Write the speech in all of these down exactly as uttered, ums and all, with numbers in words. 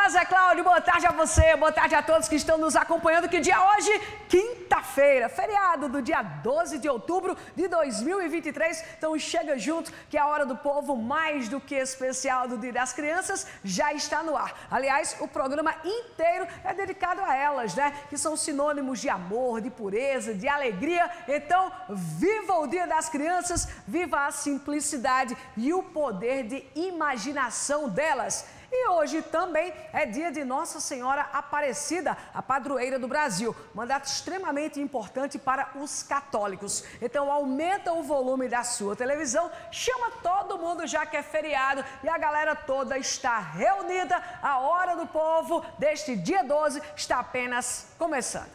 Zé Cláudio, boa tarde a você, boa tarde a todos que estão nos acompanhando. Que dia hoje? Quinta-feira, feriado do dia doze de outubro de dois mil e vinte e três. Então chega junto que a Hora do Povo, mais do que especial do Dia das Crianças, já está no ar. Aliás, o programa inteiro é dedicado a elas, né? Que são sinônimos de amor, de pureza, de alegria. Então, viva o Dia das Crianças, viva a simplicidade e o poder de imaginação delas. E hoje também é dia de Nossa Senhora Aparecida, a padroeira do Brasil. Mandato extremamente importante para os católicos. Então aumenta o volume da sua televisão, chama todo mundo já que é feriado e a galera toda está reunida. A Hora do Povo deste dia doze está apenas começando.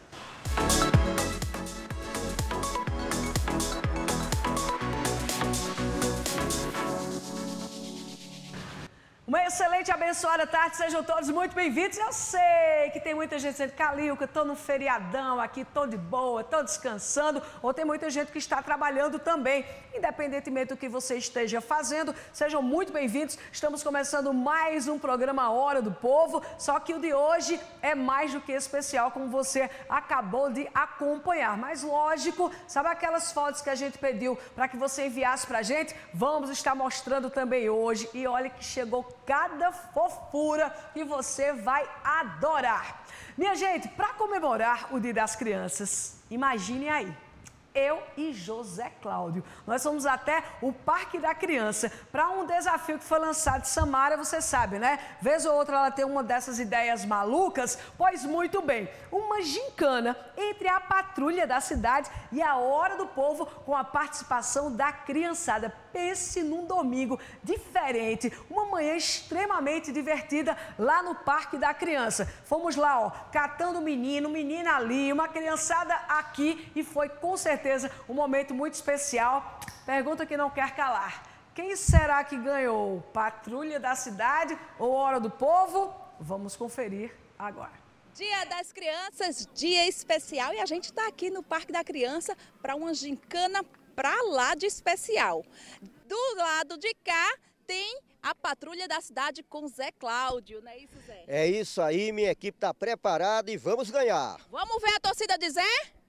Uma excelente e abençoada tarde, sejam todos muito bem-vindos. Eu sei que tem muita gente dizendo, Calilca, estou no feriadão aqui, estou de boa, estou descansando, ou tem muita gente que está trabalhando também. Independentemente do que você esteja fazendo, sejam muito bem-vindos. Estamos começando mais um programa Hora do Povo, só que o de hoje é mais do que especial, como você acabou de acompanhar. Mas lógico, sabe aquelas fotos que a gente pediu para que você enviasse para a gente? Vamos estar mostrando também hoje. E olha que chegou cada fofura que você vai adorar. Minha gente, para comemorar o Dia das Crianças, imagine aí, eu e José Cláudio, nós fomos até o Parque da Criança para um desafio que foi lançado de Samara, você sabe, né? Vez ou outra ela tem uma dessas ideias malucas, pois muito bem, uma gincana entre a patrulha da cidade e a Hora do Povo com a participação da criançada. Pense num domingo diferente, uma manhã extremamente divertida lá no Parque da Criança. Fomos lá, ó, catando menino, menina ali, uma criançada aqui e foi com certeza um momento muito especial. Pergunta que não quer calar. Quem será que ganhou? Patrulha da Cidade ou Hora do Povo? Vamos conferir agora. Dia das Crianças, dia especial, e a gente está aqui no Parque da Criança para uma gincana para lá de especial. Do lado de cá tem a Patrulha da Cidade com Zé Cláudio, não é isso, Zé? É isso aí, minha equipe está preparada e vamos ganhar. Vamos ver a torcida de Zé?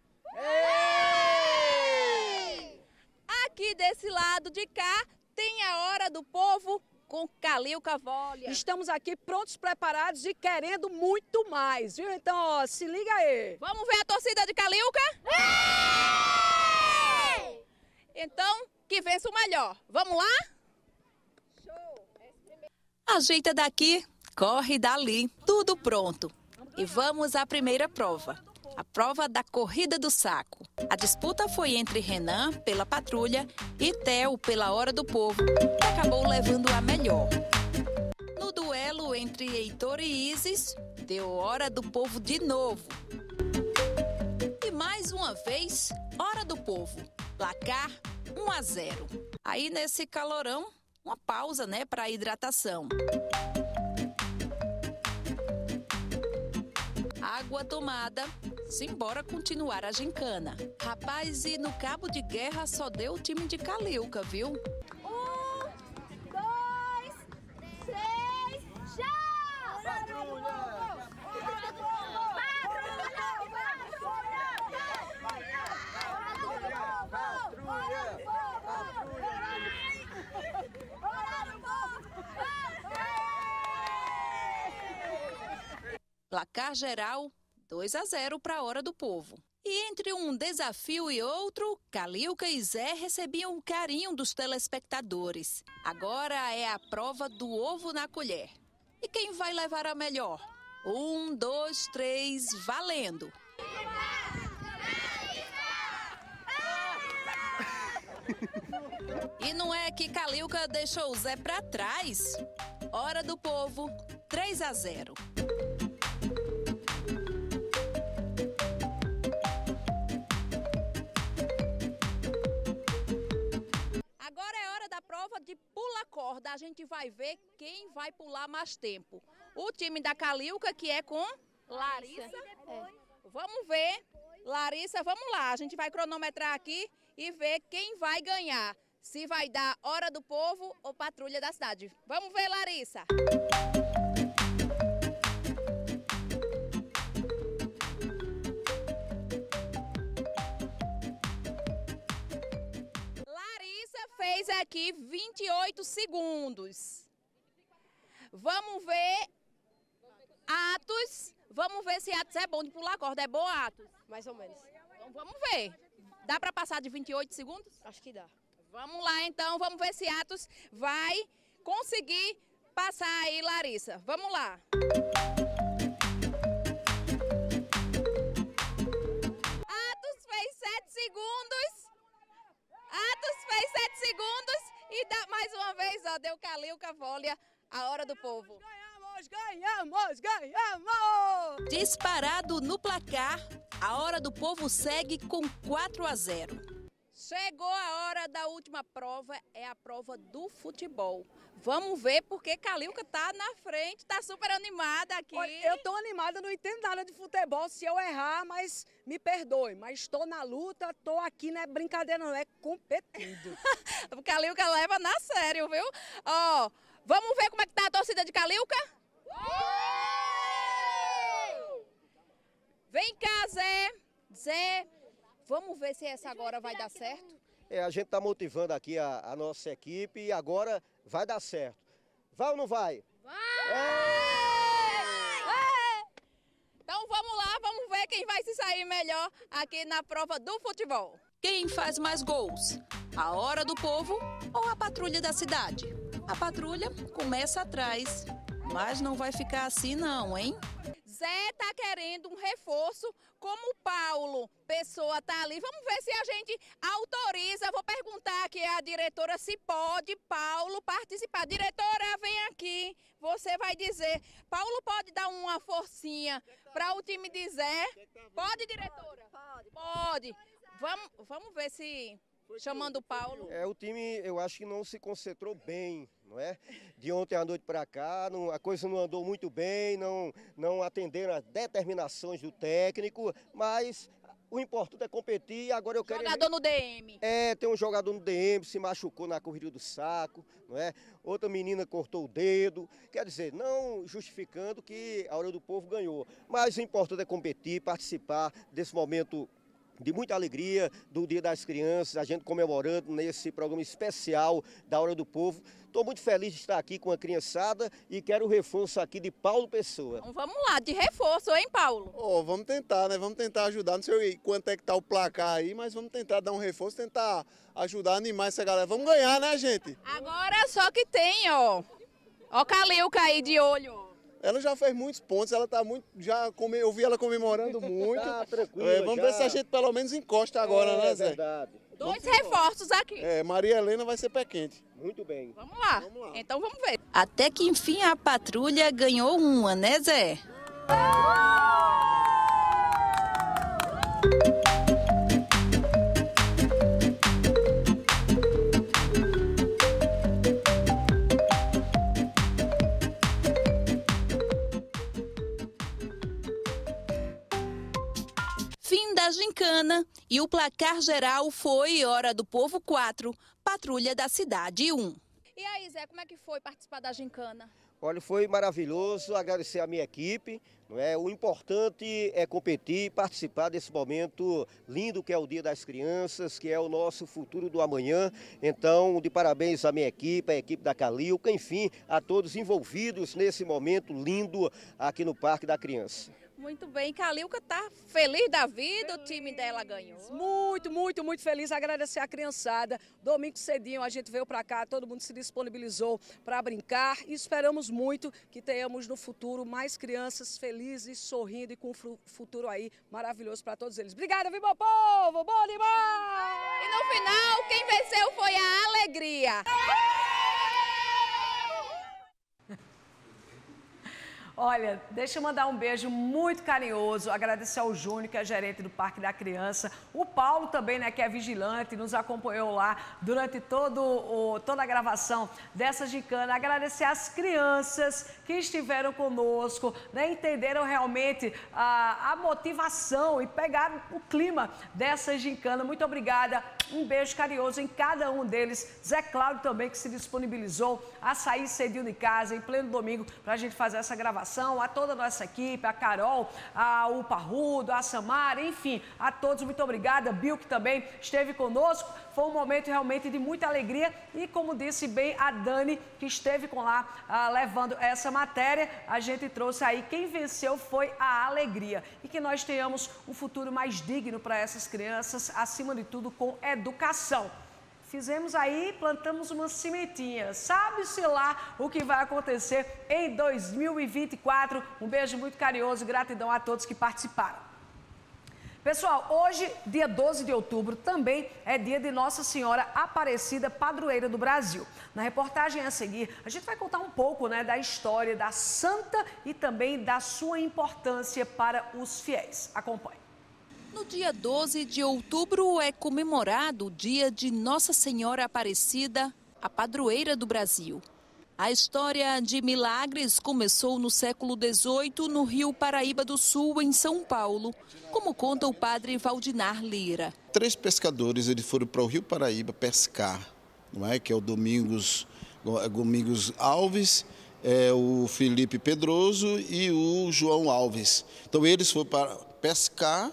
Ei! Aqui desse lado de cá tem a Hora do Povo com Calilca Volha. Estamos aqui prontos, preparados e querendo muito mais, viu? Então, ó, se liga aí. Vamos ver a torcida de Calilca? Ei! Então, que vença o melhor. Vamos lá? Show! Ajeita daqui, corre dali, tudo pronto. E vamos à primeira prova. A prova da corrida do saco. A disputa foi entre Renan, pela patrulha, e Theo, pela Hora do Povo, que acabou levando a melhor. No duelo entre Heitor e Isis, deu Hora do Povo de novo. E mais uma vez, Hora do Povo. Placar um a zero. Aí nesse calorão, uma pausa, né, para hidratação. Água tomada, simbora continuar a gincana. Rapaz, e no cabo de guerra só deu o time de Calilca, viu? Um, dois, três, já! Placar geral, dois a zero para a Hora do Povo. E entre um desafio e outro, Calilca e Zé recebiam o carinho dos telespectadores. Agora é a prova do ovo na colher. E quem vai levar a melhor? Um, dois, três, valendo! E não é que Calilca deixou o Zé para trás? Hora do Povo, três a zero. Agora é hora da prova de pula-corda. A gente vai ver quem vai pular mais tempo. O time da Calilca, que é com Larissa. É. Vamos ver. Larissa, vamos lá. A gente vai cronometrar aqui e ver quem vai ganhar. Se vai dar Hora do Povo ou Patrulha da Cidade. Vamos ver, Larissa. aqui vinte e oito segundos. Vamos ver Atos. Vamos ver se Atos é bom de pular corda. É bom, Atos? Mais ou menos. Então vamos ver. Dá para passar de vinte e oito segundos? Acho que dá. Vamos lá então, vamos ver se Atos vai conseguir passar aí, Larissa. Vamos lá. Atos fez sete segundos. Atos fez sete segundos e dá mais uma vez, ó, deu Calilca, Vólia, a hora do povo. Ganhamos, ganhamos, ganhamos! Disparado no placar, a hora do povo segue com quatro a zero. Chegou a hora da última prova, é a prova do futebol. Vamos ver porque Calilca tá na frente, tá super animada aqui. Olha, eu tô animada, não entendo nada de futebol, se eu errar, mas me perdoe. Mas estou na luta, tô aqui, não é brincadeira, não é competindo. O Calilca leva na sério, viu? Ó, vamos ver como é que tá a torcida de Calilca? Vem cá, Zé. Zé, vamos ver se essa agora vai dar certo. É, a gente está motivando aqui a, a nossa equipe e agora vai dar certo. Vai ou não vai? Vai! Então vamos lá, vamos ver quem vai se sair melhor aqui na prova do futebol. Quem faz mais gols? A hora do povo ou a patrulha da cidade? A patrulha começa atrás, mas não vai ficar assim não, hein? Zé tá querendo um reforço, como o Paulo Pessoa tá ali. Vamos ver se a gente autoriza. Vou perguntar aqui à diretora se pode Paulo participar. Diretora, vem aqui. Você vai dizer. Paulo pode dar uma forcinha para o time de Zé? Pode, diretora? Pode. Pode. Vamos, vamos ver se... Chamando o Paulo. É, o time, eu acho que não se concentrou bem, não é? De ontem à noite para cá, não, a coisa não andou muito bem, não, não atenderam as determinações do técnico, mas o importante é competir e agora eu quero... Jogador no D M. É, tem um jogador no D M, se machucou na corrida do saco, não é? Outra menina cortou o dedo, quer dizer, não justificando que a Hora do Povo ganhou, mas o importante é competir, participar desse momento de muita alegria do Dia das Crianças, a gente comemorando nesse programa especial da Hora do Povo. Estou muito feliz de estar aqui com a criançada e quero o reforço aqui de Paulo Pessoa. Então vamos lá, de reforço, hein, Paulo? Oh, vamos tentar, né? Vamos tentar ajudar. Não sei quanto é que tá o placar aí, mas vamos tentar dar um reforço, tentar ajudar a animar essa galera. Vamos ganhar, né, gente? Agora só que tem, ó. Ó, Calilca aí de olho. Ela já fez muitos pontos, ela tá muito, já come, eu vi ela comemorando muito. Tá tranquilo, é, vamos já. ver se a gente pelo menos encosta agora, é, né, Zé? Verdade. Dois reforços aqui. É, Maria Helena vai ser pé quente. Muito bem. Vamos lá. Vamos lá. Então vamos ver. Até que enfim a patrulha ganhou uma, né, Zé? Fim da gincana e o placar geral foi Hora do Povo quatro, Patrulha da Cidade um. E aí, Zé, como é que foi participar da gincana? Olha, foi maravilhoso, agradecer a minha equipe, não é? O importante é competir, participar desse momento lindo que é o Dia das Crianças, que é o nosso futuro do amanhã. Então, de parabéns à minha equipe, à equipe da Calilca, enfim, a todos envolvidos nesse momento lindo aqui no Parque da Criança. Muito bem, Calilca tá feliz da vida, o time dela ganhou. Muito, muito, muito feliz. Agradecer a criançada. Domingo cedinho a gente veio para cá, todo mundo se disponibilizou para brincar e esperamos muito que tenhamos no futuro mais crianças felizes, sorrindo e com um futuro aí maravilhoso para todos eles. Obrigada, viu, meu povo? Bom demais! E no final, quem venceu foi a alegria. Olha, deixa eu mandar um beijo muito carinhoso, agradecer ao Júnior, que é gerente do Parque da Criança, o Paulo também, né, que é vigilante, nos acompanhou lá durante todo o, toda a gravação dessa gincana, agradecer às crianças que estiveram conosco, né, entenderam realmente a, a motivação e pegaram o clima dessa gincana. Muito obrigada, um beijo carinhoso em cada um deles. Zé Cláudio também, que se disponibilizou a sair cedinho de casa, em pleno domingo, para a gente fazer essa gravação. A toda a nossa equipe, a Carol, a, o Parrudo, a Samara, enfim, a todos, muito obrigada. Bill, que também esteve conosco. Foi um momento realmente de muita alegria e, como disse bem a Dani, que esteve com lá ah, levando essa matéria, a gente trouxe aí, quem venceu foi a alegria. E que nós tenhamos um futuro mais digno para essas crianças, acima de tudo com educação. Fizemos aí, plantamos uma sementinha. Sabe-se lá o que vai acontecer em dois mil e vinte e quatro. Um beijo muito carinhoso e gratidão a todos que participaram. Pessoal, hoje, dia doze de outubro, também é dia de Nossa Senhora Aparecida, padroeira do Brasil. Na reportagem a seguir, a gente vai contar um pouco, né, da história da santa e também da sua importância para os fiéis. Acompanhe. No dia doze de outubro é comemorado o dia de Nossa Senhora Aparecida, a padroeira do Brasil. A história de milagres começou no século dezoito, no Rio Paraíba do Sul, em São Paulo, como conta o padre Valdinar Lira. Três pescadores eles foram para o Rio Paraíba pescar, não é? Que é o Domingos, Domingos Alves, é o Felipe Pedroso e o João Alves. Então eles foram para pescar.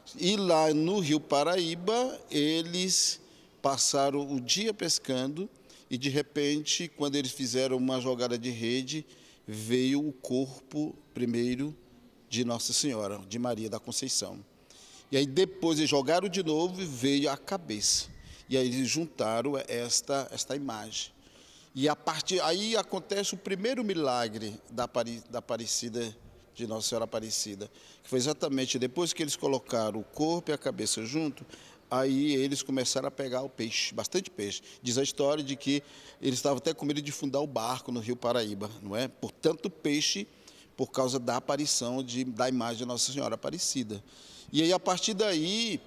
E lá no Rio Paraíba, eles passaram o dia pescando e, de repente, quando eles fizeram uma jogada de rede, veio o corpo, primeiro, de Nossa Senhora, de Maria da Conceição. E aí, depois, eles jogaram de novo e veio a cabeça. E aí, eles juntaram esta, esta imagem. E a partir aí acontece o primeiro milagre da, da Aparecida, de Nossa Senhora Aparecida, que foi exatamente depois que eles colocaram o corpo e a cabeça junto, aí eles começaram a pegar o peixe, bastante peixe. Diz a história de que eles estavam até com medo de fundar o barco no Rio Paraíba, não é? Por tanto peixe, por causa da aparição de, da imagem de Nossa Senhora Aparecida. E aí, a partir daí,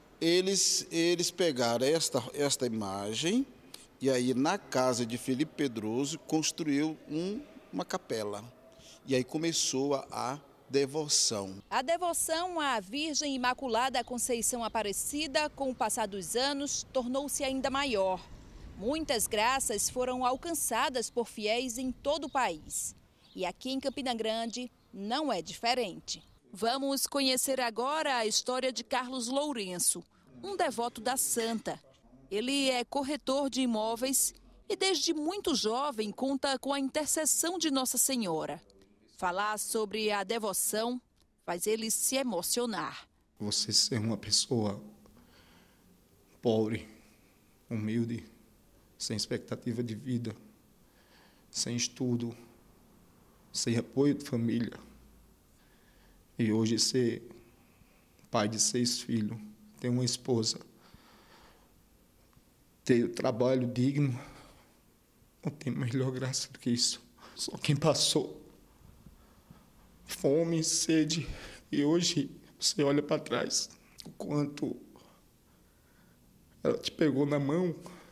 eles, eles pegaram esta, esta imagem e aí, na casa de Felipe Pedroso, construiu um, uma capela. E aí começou a, a devoção. A devoção à Virgem Imaculada Conceição Aparecida, com o passar dos anos, tornou-se ainda maior. Muitas graças foram alcançadas por fiéis em todo o país. E aqui em Campina Grande não é diferente. Vamos conhecer agora a história de Carlos Lourenço, um devoto da santa. Ele é corretor de imóveis e desde muito jovem conta com a intercessão de Nossa Senhora. Falar sobre a devoção faz ele se emocionar. Você ser uma pessoa pobre, humilde, sem expectativa de vida, sem estudo, sem apoio de família, e hoje ser pai de seis filhos, ter uma esposa, ter trabalho digno, não tem melhor graça do que isso. Só quem passou fome, sede, e hoje você olha para trás, o quanto ela te pegou na mão.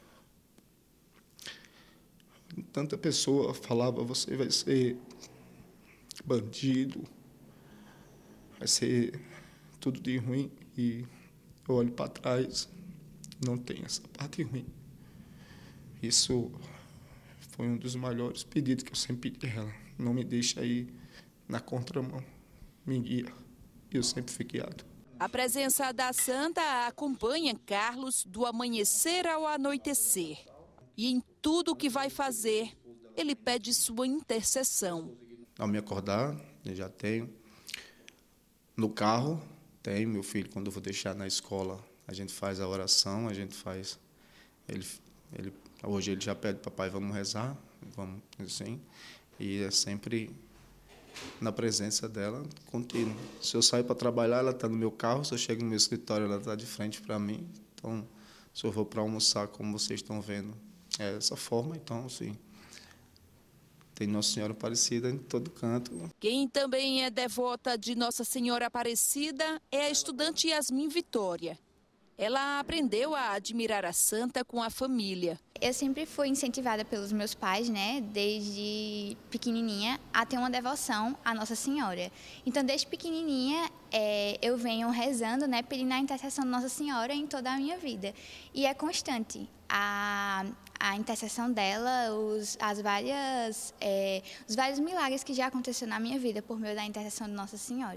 Tanta pessoa falava, você vai ser bandido, vai ser tudo de ruim, e eu olho para trás, não tem essa parte ruim. Isso foi um dos maiores pedidos que eu sempre pedi a ela, não me deixa aí na contramão, me guia, e eu sempre fui guiado. A presença da santa acompanha Carlos do amanhecer ao anoitecer. E em tudo o que vai fazer, ele pede sua intercessão. Ao me acordar, eu já tenho. No carro, tenho meu filho, quando eu vou deixar na escola, a gente faz a oração, a gente faz... Ele, ele, hoje ele já pede, papai, vamos rezar, vamos assim, e é sempre na presença dela, contínuo. Se eu saio para trabalhar, ela está no meu carro, se eu chego no meu escritório, ela está de frente para mim. Então, se eu vou para almoçar, como vocês estão vendo, é dessa forma, então, sim. Tem Nossa Senhora Aparecida em todo canto. Quem também é devota de Nossa Senhora Aparecida é a estudante Yasmin Vitória. Ela aprendeu a admirar a santa com a família. Eu sempre fui incentivada pelos meus pais, né, desde pequenininha, a ter uma devoção à Nossa Senhora. Então, desde pequenininha, é, eu venho rezando, né, pedindo a intercessão de Nossa Senhora em toda a minha vida. E é constante a, a intercessão dela, os, as várias, é, os vários milagres que já aconteceram na minha vida por meio da intercessão de Nossa Senhora.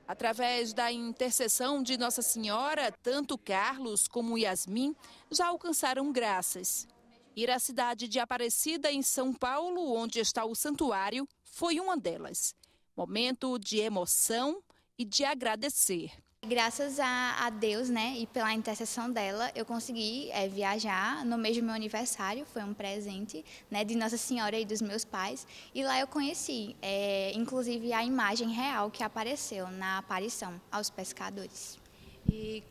Através da intercessão de Nossa Senhora, tanto Carlos como Yasmin já alcançaram graças. Ir à cidade de Aparecida, em São Paulo, onde está o santuário, foi uma delas. Momento de emoção e de agradecer. Graças a, a Deus, né, e pela intercessão dela, eu consegui é, viajar no mês do meu aniversário. Foi um presente, né, de Nossa Senhora e dos meus pais. E lá eu conheci, é, inclusive, a imagem real que apareceu na aparição aos pescadores. E,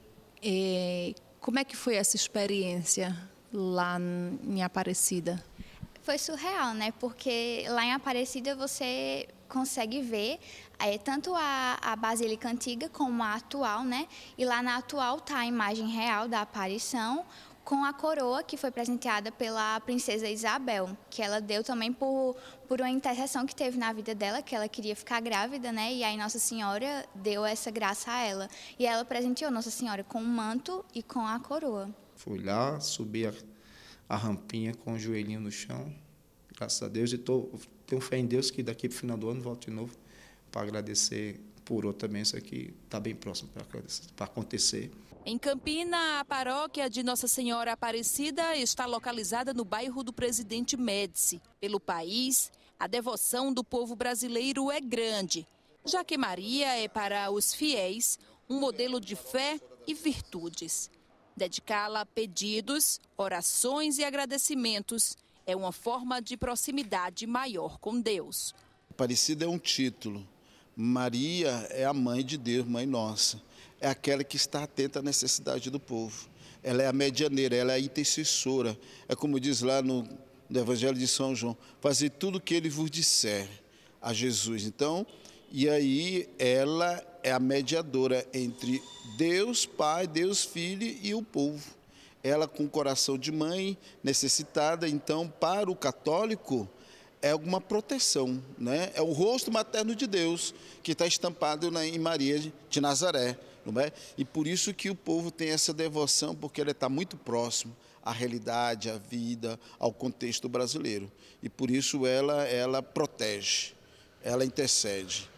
e como é que foi essa experiência lá em Aparecida? Foi surreal, né, porque lá em Aparecida você consegue ver é, tanto a, a Basílica Antiga como a atual, né? E lá na atual está a imagem real da aparição com a coroa que foi presenteada pela princesa Isabel, que ela deu também por, por uma intercessão que teve na vida dela, que ela queria ficar grávida, né? E aí Nossa Senhora deu essa graça a ela. E ela presenteou Nossa Senhora com o manto e com a coroa. Fui lá, subi a, a rampinha com o joelhinho no chão, graças a Deus, e tô, tenho fé em Deus que daqui para o final do ano volto de novo para agradecer por outro também. Isso aqui está bem próximo para acontecer. Em Campina, a paróquia de Nossa Senhora Aparecida está localizada no bairro do Presidente Médici. Pelo país, a devoção do povo brasileiro é grande, já que Maria é para os fiéis um modelo de fé e virtudes. Dedicá-la a pedidos, orações e agradecimentos é uma forma de proximidade maior com Deus. Aparecida é um título. Maria é a mãe de Deus, mãe nossa. É aquela que está atenta à necessidade do povo. Ela é a medianeira, ela é a intercessora. É como diz lá no, no Evangelho de São João, fazer tudo o que ele vos disser a Jesus. Então, e aí ela é a mediadora entre Deus Pai, Deus Filho e o povo. Ela com o coração de mãe, necessitada, então, para o católico, é uma proteção, né? É o rosto materno de Deus que está estampado na, em Maria de Nazaré, não é? E por isso que o povo tem essa devoção, porque ela está muito próximo à realidade, à vida, ao contexto brasileiro. E por isso ela, ela protege, ela intercede.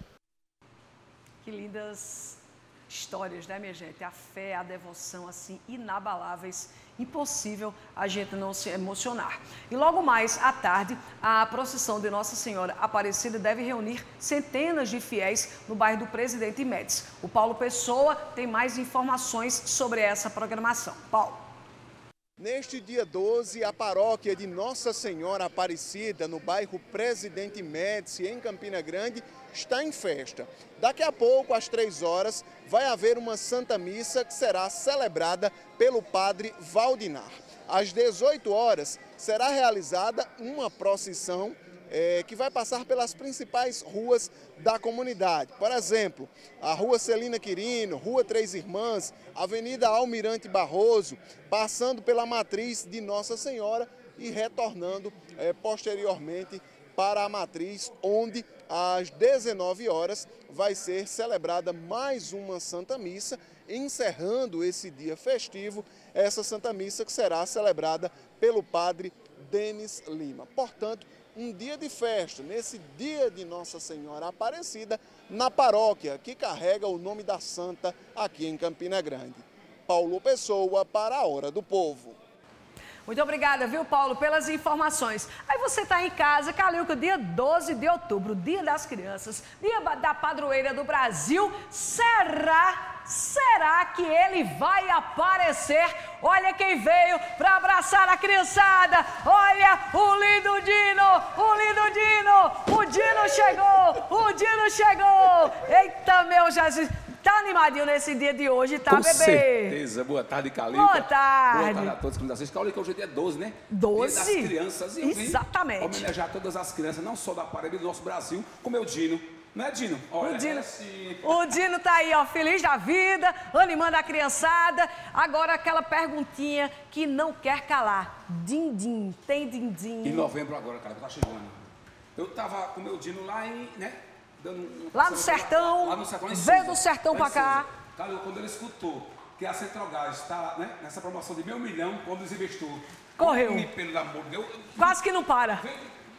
Que lindas histórias, né, minha gente? A fé, a devoção, assim, inabaláveis. Impossível a gente não se emocionar. E logo mais à tarde, a procissão de Nossa Senhora Aparecida deve reunir centenas de fiéis no bairro do Presidente Médici. O Paulo Pessoa tem mais informações sobre essa programação. Paulo. Neste dia doze, a paróquia de Nossa Senhora Aparecida, no bairro Presidente Médici, em Campina Grande, está em festa. Daqui a pouco, às três horas, vai haver uma Santa Missa que será celebrada pelo padre Valdinar. Às dezoito horas, será realizada uma procissão é, que vai passar pelas principais ruas da comunidade. Por exemplo, a Rua Celina Quirino, Rua Três Irmãs, Avenida Almirante Barroso, passando pela Matriz de Nossa Senhora e retornando é, posteriormente para a Matriz, onde às dezenove horas vai ser celebrada mais uma Santa Missa, encerrando esse dia festivo, essa Santa Missa que será celebrada pelo padre Denis Lima. Portanto, um dia de festa, nesse dia de Nossa Senhora Aparecida, na paróquia que carrega o nome da Santa aqui em Campina Grande. Paulo Pessoa para a Hora do Povo. Muito obrigada, viu, Paulo, pelas informações. Aí você está em casa, Calilca, dia doze de outubro, dia das crianças, dia da padroeira do Brasil. Será, será que ele vai aparecer? Olha quem veio para abraçar a criançada. Olha o lindo Dino, o lindo Dino. O Dino chegou, o Dino chegou. Eita, meu Jesus. Tá animadinho nesse dia de hoje, tá, Com bebê? Com certeza. Boa tarde, Calilca. Boa tarde. Boa tarde a todos que nos assistem. Calilca, hoje é dia doze, né? doze? Dia das crianças. E eu vim exatamente. homenagear todas as crianças, não só da Paraíba do nosso Brasil, como é o Dino. Não é, Dino? Olha, o Dino, é assim. O Dino tá aí, ó, feliz da vida, animando a criançada. Agora aquela perguntinha que não quer calar. Din-din, tem din-din? Em novembro agora, cara, tá chegando. Eu tava com o meu Dino lá em, né? Dando um, lá no sertão, lá no sertão, veio do sertão pra cá. Cara, quando ele escutou que a Centrogás está, né, nessa promoção de meio milhão, quando desinvestiu, correu. Um pelo amor de Deus. Quase que não para.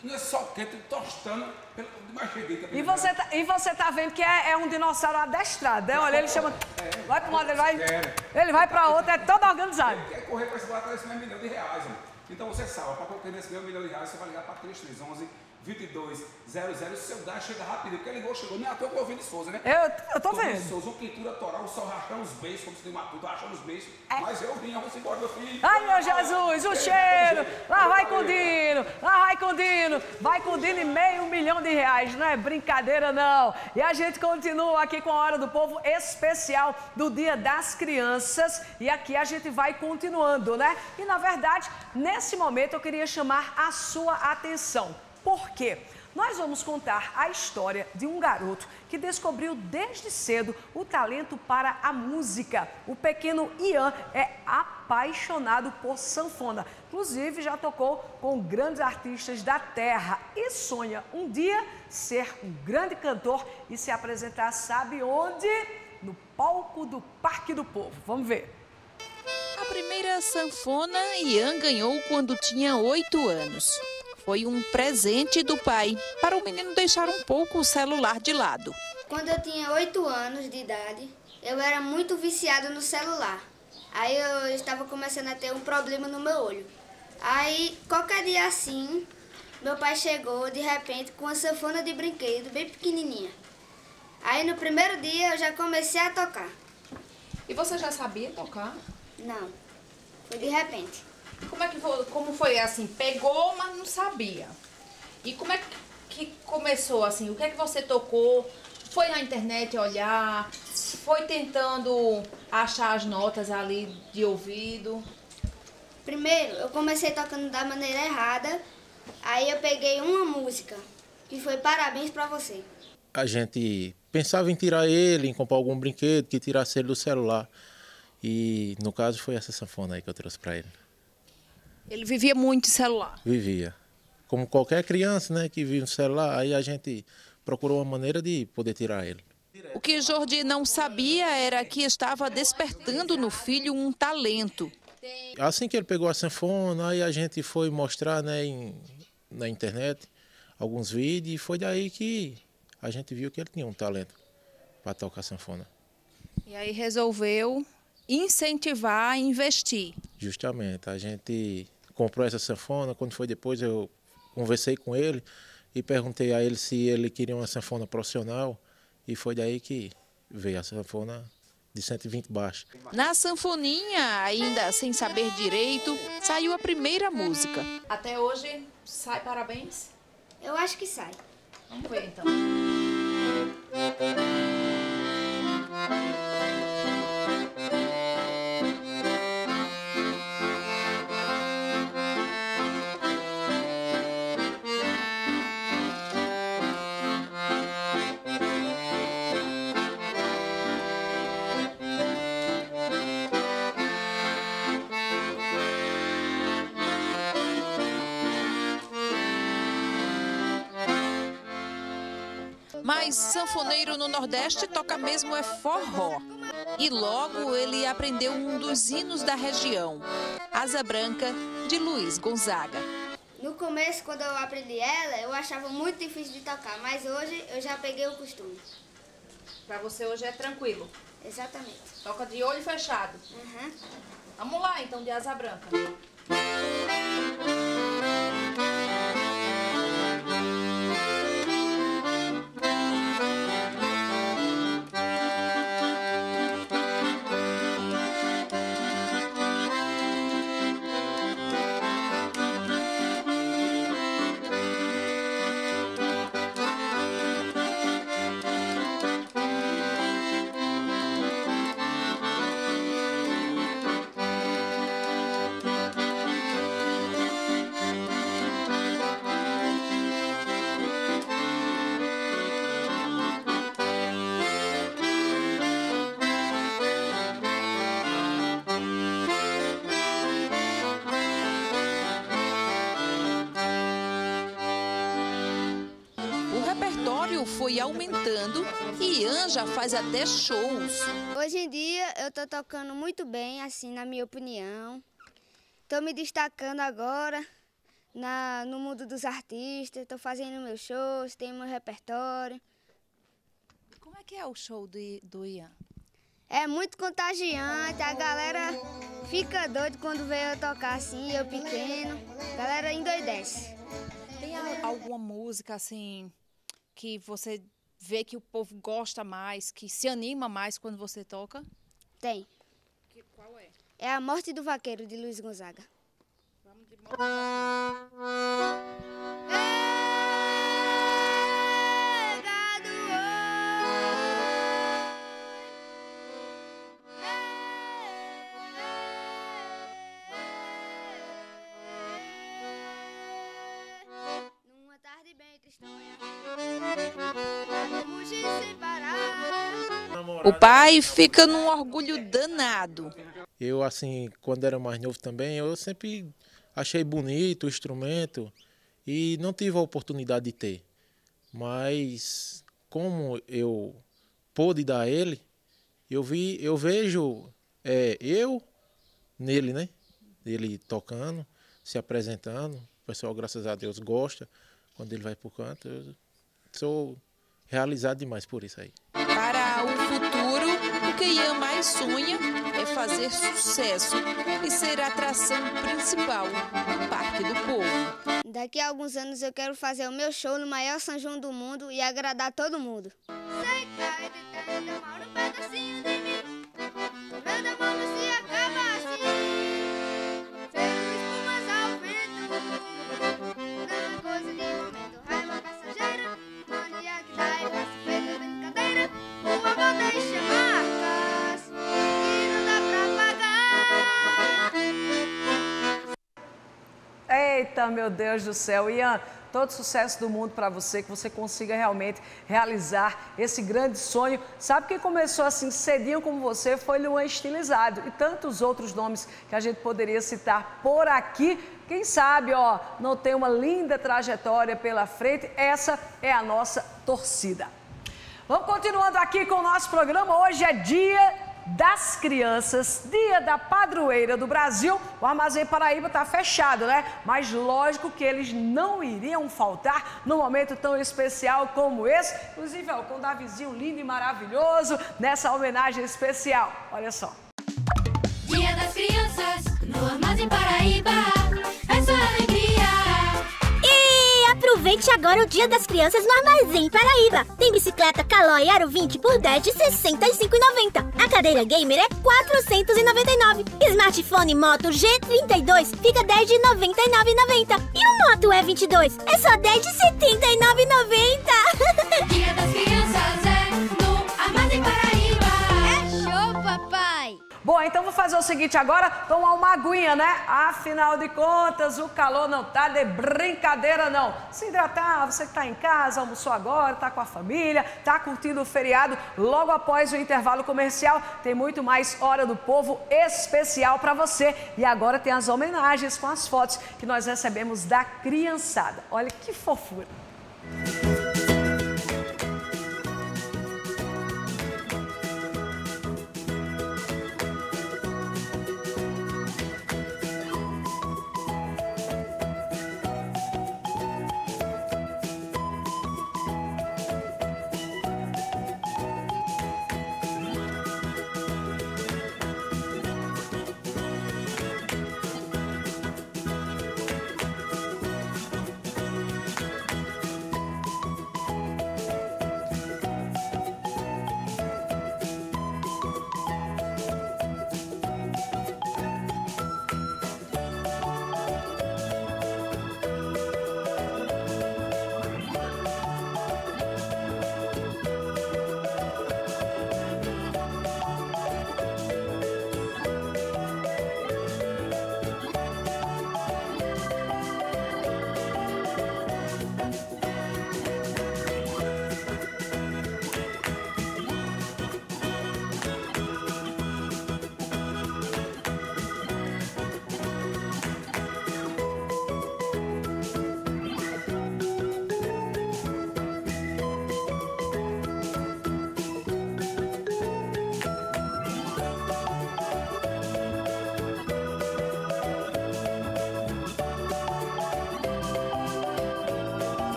não é sol quente, tostando, mas cheguei também. E você tá, e você tá vendo que é, é um dinossauro adestrado, né? Olha, ele chama... É, vai para um lado, ele vai... Ele vai para outro, é todo organizado. Ele quer correr para esse lado, esse mesmo milhão de reais, ó. Então você sabe, para correr nesse mesmo milhão de reais, você vai ligar para três três um um, dois dois zero zero, o seu gás chega rápido, porque ligou, chegou, nem até o Covino de Souza, né? Eu, eu tô vendo. Covino de Souza, uma pintura toral, o sol rachando os beijos, como se tem uma puta rachando os beijos. É. Mas eu vim, vamos embora, meu filho. Ai, meu Jesus, o cheiro. Lá vai com o Dino, lá vai com o Dino. Vai com o Dino e meio milhão de reais, não é brincadeira não. E a gente continua aqui com a Hora do Povo especial do Dia das Crianças. E aqui a gente vai continuando, né? E na verdade, nesse momento eu queria chamar a sua atenção. Por quê? Nós vamos contar a história de um garoto que descobriu desde cedo o talento para a música. O pequeno Ian é apaixonado por sanfona. Inclusive, já tocou com grandes artistas da terra e sonha um dia ser um grande cantor e se apresentar, sabe onde? No palco do Parque do Povo. Vamos ver. A primeira sanfona Ian ganhou quando tinha oito anos. Foi um presente do pai, para o menino deixar um pouco o celular de lado. Quando eu tinha oito anos de idade, eu era muito viciado no celular. Aí eu estava começando a ter um problema no meu olho. Aí, qualquer dia assim, meu pai chegou de repente com uma sanfona de brinquedo bem pequenininha. Aí no primeiro dia eu já comecei a tocar. E você já sabia tocar? Não, foi de repente. Como é que foi, como foi assim? Pegou, mas não sabia. E como é que começou assim? O que é que você tocou? Foi na internet olhar? Foi tentando achar as notas ali de ouvido? Primeiro, eu comecei tocando da maneira errada. Aí eu peguei uma música, que foi Parabéns Pra Você. A gente pensava em tirar ele, em comprar algum brinquedo que tirasse ele do celular. E no caso foi essa sanfona aí que eu trouxe para ele. Ele vivia muito de celular? Vivia. Como qualquer criança, né, que vive no celular, aí a gente procurou uma maneira de poder tirar ele. O que Jordi não sabia era que estava despertando no filho um talento. Assim que ele pegou a sanfona, aí a gente foi mostrar, né, em, na internet alguns vídeos e foi daí que a gente viu que ele tinha um talento para tocar sanfona. E aí resolveu incentivar, investir. Justamente, a gente comprou essa sanfona, quando foi depois eu conversei com ele e perguntei a ele se ele queria uma sanfona profissional e foi daí que veio a sanfona de cento e vinte baixo. Na sanfoninha, ainda sem saber direito, saiu a primeira música. Até hoje, sai Parabéns? Eu acho que sai. Vamos ver então. Mas sanfoneiro no Nordeste toca mesmo é forró. E logo ele aprendeu um dos hinos da região, Asa Branca, de Luiz Gonzaga. No começo, quando eu aprendi ela, eu achava muito difícil de tocar, mas hoje eu já peguei o costume. Pra você hoje é tranquilo? Exatamente. Toca de olho fechado? Uhum. Vamos lá então, de Asa Branca. Foi aumentando e Ian já faz até shows. Hoje em dia eu tô tocando muito bem, assim, na minha opinião. Tô me destacando agora na, no mundo dos artistas, estou fazendo meus shows, tenho meu repertório. Como é que é o show do, do Ian? É muito contagiante, a galera fica doida quando vê eu tocar assim, eu pequeno, a galera endoidece. Tem alguma música assim que você vê que o povo gosta mais, que se anima mais quando você toca? Tem. Que, qual é? É A Morte do Vaqueiro, de Luiz Gonzaga. Vamos de morte. O pai fica num orgulho danado. Eu, assim, quando era mais novo também, eu sempre achei bonito o instrumento e não tive a oportunidade de ter. Mas como eu pude dar ele, eu, vi, eu vejo é, eu nele, né? Ele tocando, se apresentando. O pessoal, graças a Deus, gosta. Quando ele vai pro canto, eu sou realizado demais por isso aí. Para o futuro, o que Ian mais sonha é fazer sucesso e ser a atração principal do Parque do Povo. Daqui a alguns anos eu quero fazer o meu show no maior São João do mundo e agradar todo mundo. Eita, meu Deus do céu. Ian, todo sucesso do mundo para você, que você consiga realmente realizar esse grande sonho. Sabe quem começou assim cedinho como você foi Luan Estilizado e tantos outros nomes que a gente poderia citar por aqui. Quem sabe, ó, não tem uma linda trajetória pela frente. Essa é a nossa torcida. Vamos continuando aqui com o nosso programa. Hoje é dia das crianças, dia da padroeira do Brasil. O Armazém Paraíba está fechado, né? Mas lógico que eles não iriam faltar num momento tão especial como esse. Inclusive, ó, com o Davizinho lindo e maravilhoso nessa homenagem especial. Olha só. Dia das crianças no Armazém Paraíba, é só alegria. E aproveite agora o Dia das Crianças no Armazém Paraíba. Tem bicicleta Caloi Aro vinte por dez de sessenta e cinco reais e noventa centavos. A cadeira gamer é quatrocentos e noventa e nove reais. Smartphone Moto G trinta e dois fica dez de noventa e nove reais e noventa centavos. E o Moto E vinte e dois é só dez de setenta e nove reais e noventa centavos. Dia das Crianças é no Armazém Paraíba. É show, papai! Bom, então vou fazer o seguinte agora, tomar uma aguinha, né? Afinal de contas, o calor não tá de brincadeira, não. Se hidratar, você que tá em casa, almoçou agora, tá com a família, tá curtindo o feriado, logo após o intervalo comercial, tem muito mais Hora do Povo especial para você. E agora tem as homenagens com as fotos que nós recebemos da criançada. Olha que fofura.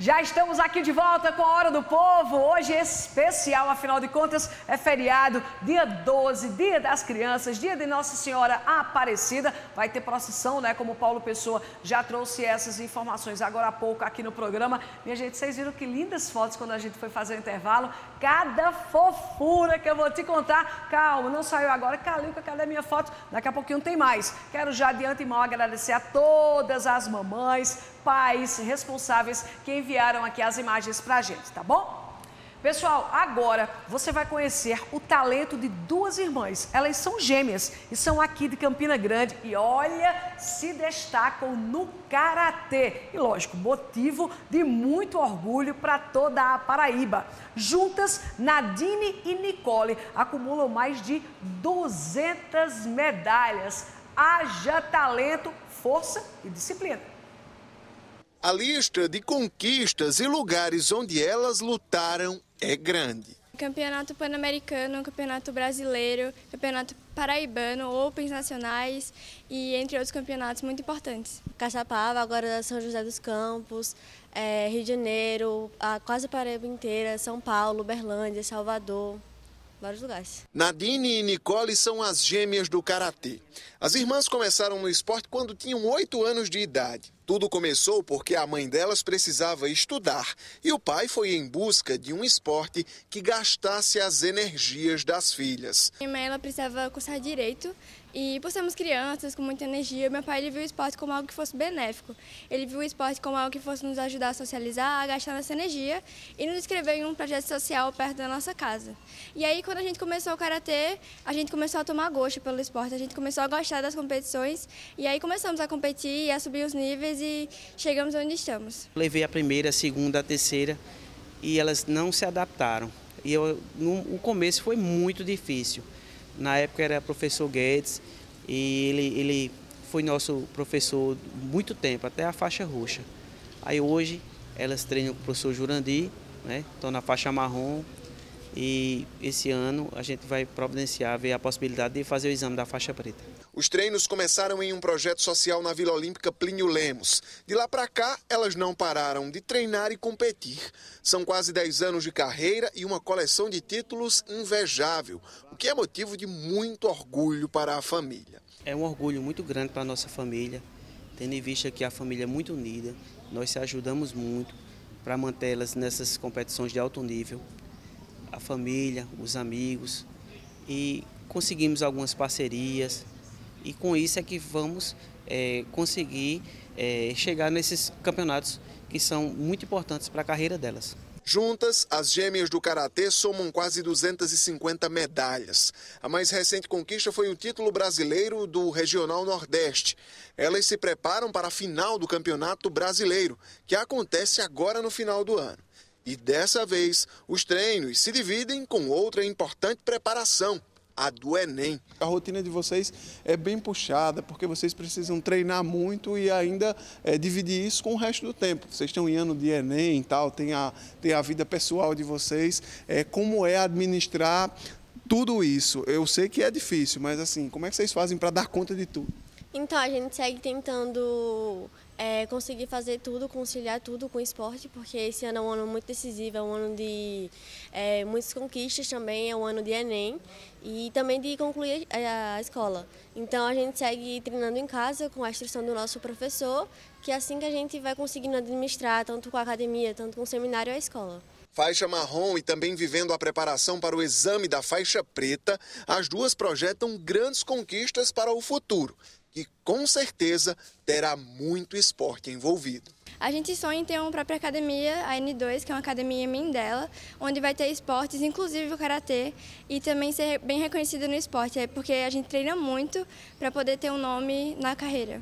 Já estamos aqui de volta com a Hora do Povo, hoje é especial, afinal de contas é feriado, dia doze, dia das crianças, dia de Nossa Senhora Aparecida, vai ter procissão, né, como o Paulo Pessoa já trouxe essas informações agora há pouco aqui no programa. Minha gente, vocês viram que lindas fotos quando a gente foi fazer o intervalo, cada fofura que eu vou te contar, calma, não saiu agora, Calilca, cadê minha foto? Daqui a pouquinho tem mais. Quero já de antemão agradecer a todas as mamães, pais responsáveis que enviaram aqui as imagens pra gente, tá bom? Pessoal, agora você vai conhecer o talento de duas irmãs. Elas são gêmeas e são aqui de Campina Grande e olha, se destacam no karatê. E lógico, motivo de muito orgulho para toda a Paraíba. Juntas, Nadine e Nicole acumulam mais de duzentas medalhas. Haja talento, força e disciplina. A lista de conquistas e lugares onde elas lutaram é grande. Campeonato Pan-Americano, Campeonato Brasileiro, Campeonato Paraibano, Opens Nacionais e entre outros campeonatos muito importantes. Caçapava, agora São José dos Campos, é, Rio de Janeiro, a quase a Paraíba inteira, São Paulo, Uberlândia, Salvador. Vários lugares. Nadine e Nicole são as gêmeas do karatê. As irmãs começaram no esporte quando tinham oito anos de idade. Tudo começou porque a mãe delas precisava estudar e o pai foi em busca de um esporte que gastasse as energias das filhas. Minha mãe ela precisava cursar direito e por sermos crianças com muita energia, meu pai ele viu o esporte como algo que fosse benéfico. Ele viu o esporte como algo que fosse nos ajudar a socializar, a gastar nossa energia e nos inscrever em um projeto social perto da nossa casa. E aí quando a gente começou o karatê, a gente começou a tomar gosto pelo esporte, a gente começou a gostar das competições e aí começamos a competir, a subir os níveis e chegamos onde estamos. Levei a primeira, a segunda, a terceira e elas não se adaptaram. E eu, no, o começo foi muito difícil. Na época era professor Guedes e ele, ele foi nosso professor muito tempo, até a faixa roxa. Aí hoje elas treinam com o professor Jurandir, né? Estão na faixa marrom e esse ano a gente vai providenciar, ver a possibilidade de fazer o exame da faixa preta. Os treinos começaram em um projeto social na Vila Olímpica Plínio Lemos. De lá para cá, elas não pararam de treinar e competir. São quase dez anos de carreira e uma coleção de títulos invejável, o que é motivo de muito orgulho para a família. É um orgulho muito grande para a nossa família, tendo em vista que a família é muito unida. Nós se ajudamos muito para mantê-las nessas competições de alto nível. A família, os amigos, e conseguimos algumas parcerias. E com isso é que vamos é, conseguir é, chegar nesses campeonatos que são muito importantes para a carreira delas. Juntas, as gêmeas do karatê somam quase duzentas e cinquenta medalhas. A mais recente conquista foi o título brasileiro do Regional Nordeste. Elas se preparam para a final do Campeonato Brasileiro, que acontece agora no final do ano. E dessa vez, os treinos se dividem com outra importante preparação, a do Enem. A rotina de vocês é bem puxada, porque vocês precisam treinar muito e ainda é, dividir isso com o resto do tempo. Vocês estão em ano de Enem e tal, tem a, tem a vida pessoal de vocês. É, como é administrar tudo isso? Eu sei que é difícil, mas assim, como é que vocês fazem para dar conta de tudo? Então, a gente segue tentando é, conseguir fazer tudo, conciliar tudo com o esporte, porque esse ano é um ano muito decisivo, é um ano de é, muitas conquistas também, é um ano de Enem e também de concluir a, a escola. Então, a gente segue treinando em casa com a instrução do nosso professor, que é assim que a gente vai conseguindo administrar, tanto com a academia, tanto com o seminário e a escola. Faixa marrom e também vivendo a preparação para o exame da faixa preta, as duas projetam grandes conquistas para o futuro, que com certeza terá muito esporte envolvido. A gente sonha em ter uma própria academia, a N dois, que é uma academia Mindela, onde vai ter esportes, inclusive o karatê, e também ser bem reconhecido no esporte, é porque a gente treina muito para poder ter um nome na carreira.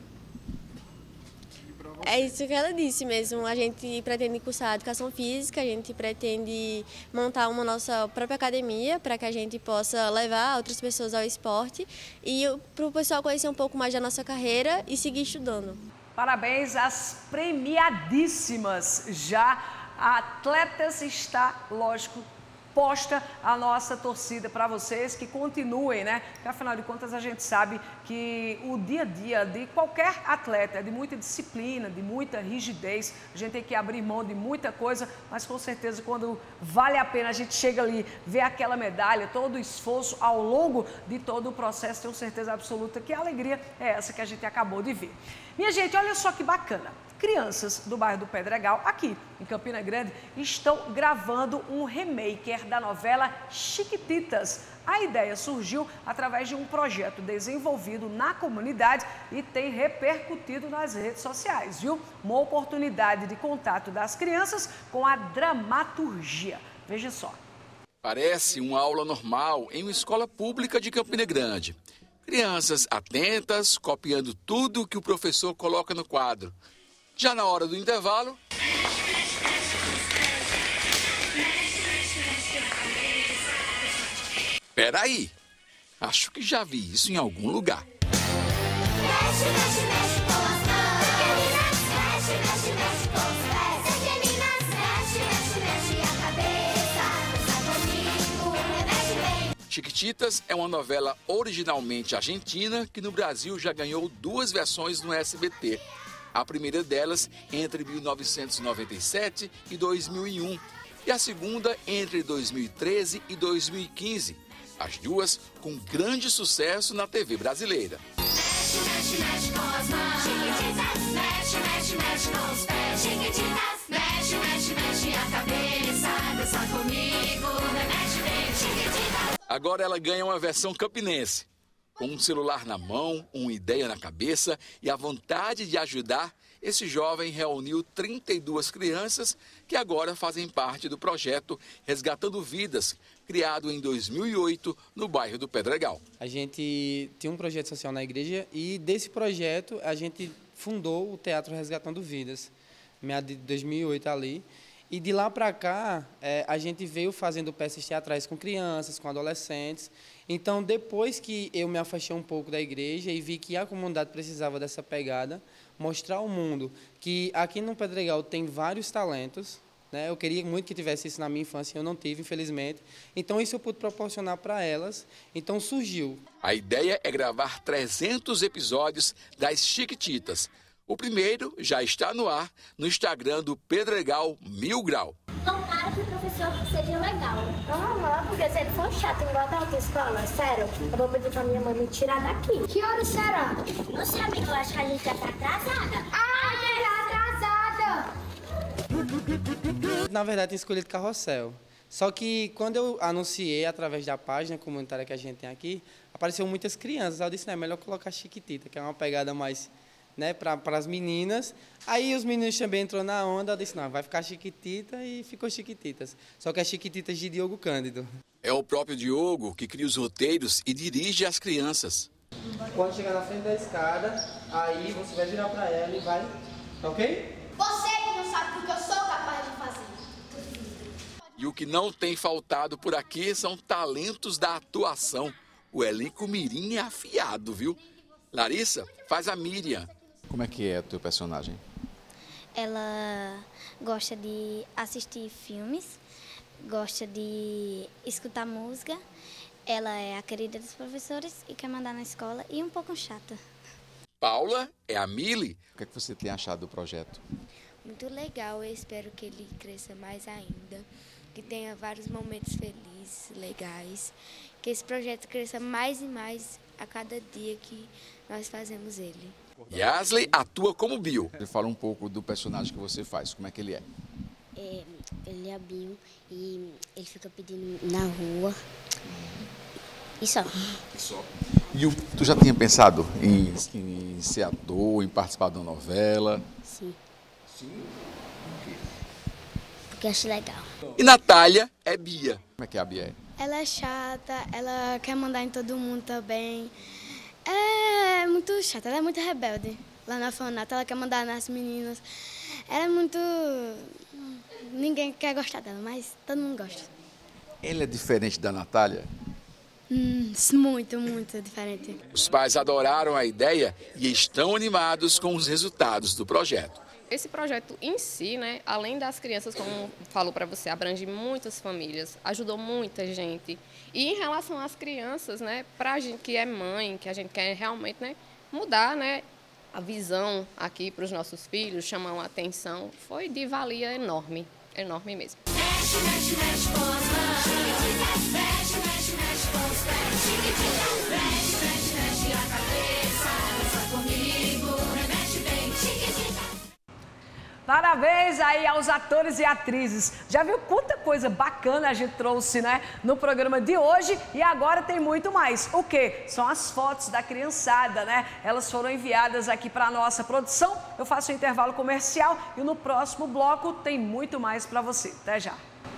É isso que ela disse mesmo, a gente pretende cursar educação física, a gente pretende montar uma nossa própria academia para que a gente possa levar outras pessoas ao esporte e para o pessoal conhecer um pouco mais da nossa carreira e seguir estudando. Parabéns às premiadíssimas. Já a atletas está, lógico, posta a nossa torcida para vocês, que continuem, né? Porque afinal de contas a gente sabe que o dia a dia de qualquer atleta é de muita disciplina, de muita rigidez, a gente tem que abrir mão de muita coisa, mas com certeza quando vale a pena a gente chega ali, vê aquela medalha, todo o esforço ao longo de todo o processo, tenho certeza absoluta que a alegria é essa que a gente acabou de ver. Minha gente, olha só que bacana. Crianças do bairro do Pedregal, aqui em Campina Grande, estão gravando um remake da novela Chiquititas. A ideia surgiu através de um projeto desenvolvido na comunidade e tem repercutido nas redes sociais, viu? Uma oportunidade de contato das crianças com a dramaturgia. Veja só. Parece uma aula normal em uma escola pública de Campina Grande. Crianças atentas, copiando tudo que o professor coloca no quadro. Já na hora do intervalo... Peraí, acho que já vi isso em algum lugar. Mexe, mexe, mexe com as mãos. Mexe, mexe, mexe com os pés. Meninas, mexe, mexe, mexe a cabeça. Dança comigo, mexe bem. Chiquititas é uma novela originalmente argentina que no Brasil já ganhou duas versões no S B T. A primeira delas entre mil novecentos e noventa e sete e dois mil e um e a segunda entre dois mil e treze e dois mil e quinze. As duas com grande sucesso na T V brasileira. Mexe, mexe, mexe com as mãos. Chiquititas, mexe, mexe, mexe com os pés. Chiquititas, mexe, mexe, mexe a cabeça. Dança comigo, mexe bem, chiquititas. Agora ela ganha uma versão campinense. Com um celular na mão, uma ideia na cabeça e a vontade de ajudar, esse jovem reuniu trinta e duas crianças que agora fazem parte do projeto Resgatando Vidas, criado em dois mil e oito no bairro do Pedregal. A gente tinha um projeto social na igreja e desse projeto a gente fundou o Teatro Resgatando Vidas, meados de dois mil e oito ali. E de lá para cá, é, a gente veio fazendo peças teatrais com crianças, com adolescentes. Então, depois que eu me afastei um pouco da igreja e vi que a comunidade precisava dessa pegada, mostrar ao mundo que aqui no Pedregal tem vários talentos, né? Eu queria muito que tivesse isso na minha infância, eu não tive, infelizmente. Então, isso eu pude proporcionar para elas. Então, surgiu. A ideia é gravar trezentos episódios das Chiquititas. O primeiro já está no ar no Instagram do Pedregal Mil Grau. Tomara que o professor seja legal. Aham, porque se ele for chato igual da outra escola, sério, eu vou pedir pra minha mãe me tirar daqui. Que hora será? Não sei, amiga, eu acho que a gente já tá atrasada. Ah, atrasada! Na verdade, tinha escolhido Carrossel. Só que quando eu anunciei através da página comunitária que a gente tem aqui, apareceram muitas crianças. Eu disse, não, é melhor colocar Chiquitita, que é uma pegada mais... né, para as meninas. Aí os meninos também entrou na onda, eu disse, não, vai ficar Chiquitita e ficou Chiquititas. Só que é Chiquititas de Diogo Cândido. É o próprio Diogo que cria os roteiros e dirige as crianças. Quando chegar na frente da escada, aí você vai virar para ela e vai, ok? Você que não sabe o que eu sou capaz de fazer. E o que não tem faltado por aqui são talentos da atuação. O elenco mirim é afiado, viu? Larissa faz a Miriam. Como é que é o teu personagem? Ela gosta de assistir filmes, gosta de escutar música. Ela é a querida dos professores e quer mandar na escola e um pouco chata. Paula é a Mili. O que é que você tem achado do projeto? Muito legal, eu espero que ele cresça mais ainda, que tenha vários momentos felizes, legais, que esse projeto cresça mais e mais a cada dia que nós fazemos ele. Yasley atua como Bill. Ele fala um pouco do personagem que você faz, como é que ele é? É, ele é Bill e ele fica pedindo na rua e só. E só. E o, tu já tinha pensado em, em ser ator, em participar de uma novela? Sim. Sim? Porque acho legal. E Natália é Bia. Como é que a Bia é? Ela é chata, ela quer mandar em todo mundo também. É muito chata, ela é muito rebelde. Lá na orfanato, ela quer mandar nas meninas. Ela é muito... Ninguém quer gostar dela, mas todo mundo gosta. Ela é diferente da Natália? Hum, muito, muito diferente. Os pais adoraram a ideia e estão animados com os resultados do projeto. esse projeto em si, né, além das crianças, como falou para você, abrange muitas famílias, ajudou muita gente. E em relação às crianças, né, para a gente que é mãe, que a gente quer realmente, né, mudar, né, a visão aqui para os nossos filhos, chamar uma atenção, foi de valia enorme, enorme mesmo. Mexe, mexe, mexe com as mãos. Mexe, mexe, mexe com os pés. Mexe, mexe, mexe a cabeça. Dança comigo, mexe bem. Chiquitita. Parabéns aí aos atores e atrizes. Já viu quanta coisa bacana a gente trouxe, né, no programa de hoje? E agora tem muito mais. O quê? São as fotos da criançada, né? Elas foram enviadas aqui para a nossa produção. Eu faço um intervalo comercial e no próximo bloco tem muito mais para você. Até já.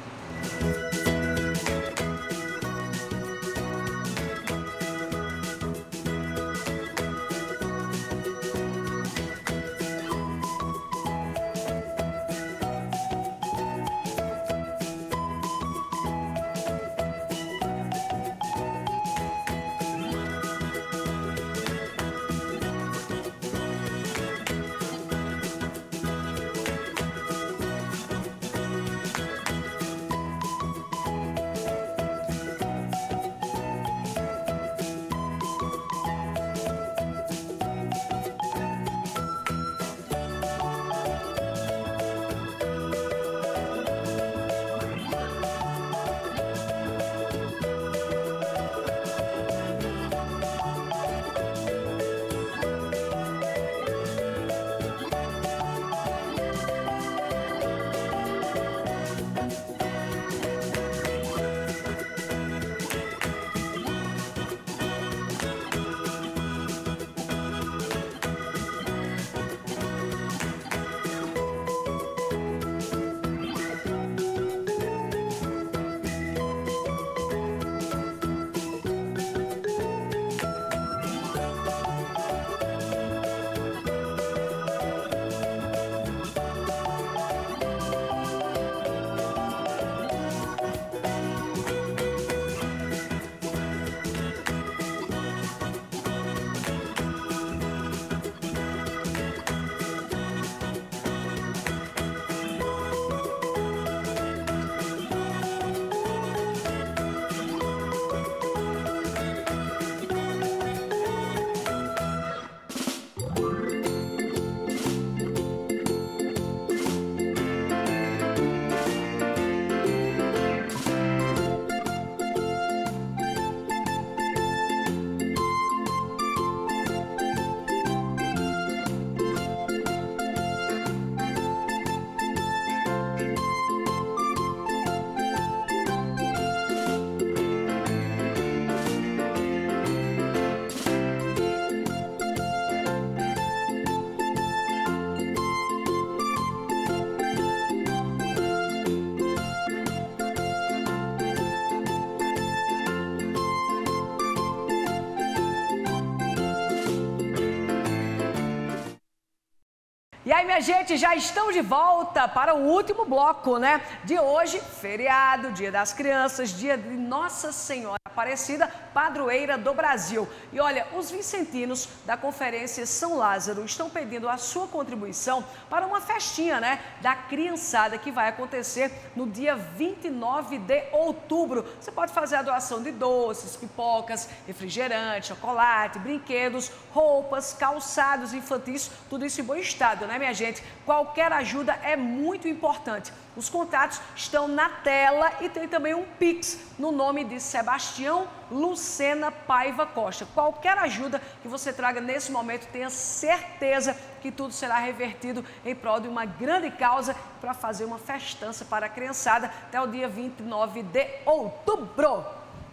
E aí, minha gente, já estão de volta para o último bloco, né? De hoje, feriado, Dia das Crianças, dia de Nossa Senhora Aparecida, padroeira do Brasil. E olha, os vicentinos da Conferência São Lázaro estão pedindo a sua contribuição para uma festinha, né, da criançada que vai acontecer no dia vinte e nove de outubro. Você pode fazer a doação de doces, pipocas, refrigerante, chocolate, brinquedos, roupas, calçados infantis, tudo isso em bom estado, né, minha gente? Qualquer ajuda é muito importante. Os contatos estão na tela e tem também um Pix no nome de Sebastião Lucena Paiva Costa. Qualquer ajuda que você traga nesse momento, tenha certeza que tudo será revertido em prol de uma grande causa para fazer uma festança para a criançada até o dia vinte e nove de outubro.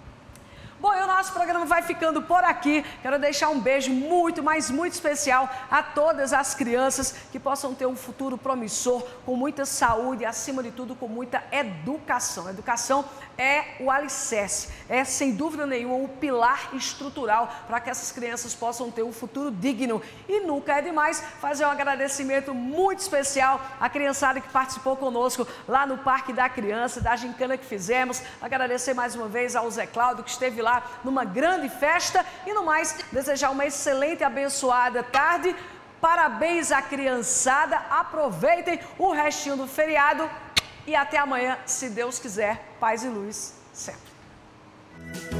Bom, e o nosso programa vai ficando por aqui. Quero deixar um beijo muito, mas muito especial a todas as crianças que possam ter um futuro promissor, com muita saúde e, acima de tudo, com muita educação. A educação é o alicerce, é sem dúvida nenhuma o pilar estrutural para que essas crianças possam ter um futuro digno. E nunca é demais fazer um agradecimento muito especial à criançada que participou conosco lá no Parque da Criança, da gincana que fizemos. Agradecer mais uma vez ao Zé Cláudio, que esteve lá numa grande festa. E no mais, desejar uma excelente e abençoada tarde. Parabéns à criançada, aproveitem o restinho do feriado e até amanhã, se Deus quiser, paz e luz sempre.